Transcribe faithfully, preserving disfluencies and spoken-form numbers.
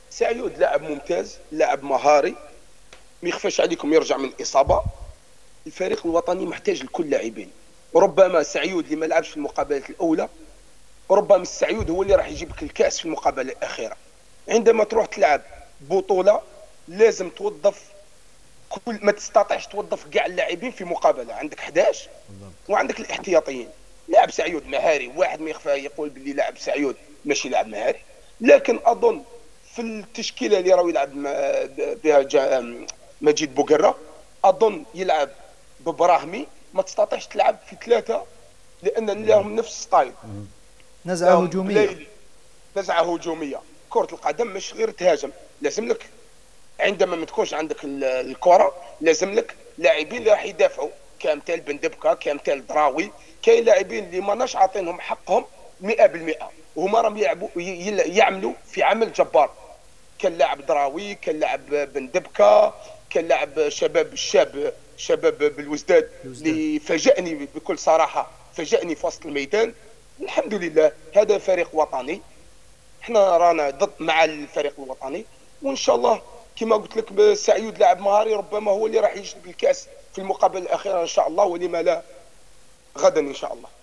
سعيود لاعب ممتاز، لاعب مهاري، ما يخفاش عليكم يرجع من الاصابه. الفريق الوطني محتاج لكل اللاعبين، وربما سعيود اللي ما لعبش في المقابلات الاولى، ربما السعيود هو اللي راح يجيب لك الكاس في المقابله الاخيره. عندما تروح تلعب بطوله لازم توظف كل ما تستطيعش توظف كاع اللاعبين في مقابله، عندك احداش بالضبط. وعندك الاحتياطيين. لاعب سعيود مهاري، واحد ما يخفى يقول باللي لاعب سعيود ماشي لاعب مهاري، لكن اظن في التشكيله اللي راهو يلعب بها جا- مجيد بوقره، اظن يلعب ببراهمي. ما تستطيعش تلعب في ثلاثه لان لهم نفس ستايل، نزعة لهم هجومية. بلايلي، نزعه هجوميه. كره القدم مش غير تهاجم، لازم لك عندما ما تكونش عندك ال- الكره لازم لك لاعبين اللي راح يدافعوا، كامثال بن دبكه، كامثال دراوي. كاين لاعبين اللي ماناش عاطينهم حقهم مئة بالمئة، وهما راهم يلعبوا ي- ي- يعملوا في عمل جبار. كان لاعب دراوي، كان لاعب بن دبكه، كان لاعب شباب الشاب شباب بالوزداد الوزداد. اللي فاجأني بكل صراحه، فاجأني في وسط الميدان. الحمد لله هذا فريق وطني، احنا رانا ضد مع الفريق الوطني، وان شاء الله كما قلت لك سعيود لاعب مهاري، ربما هو اللي راح يجلب الكاس في المقابله الاخيره ان شاء الله، ولما لا غدا ان شاء الله.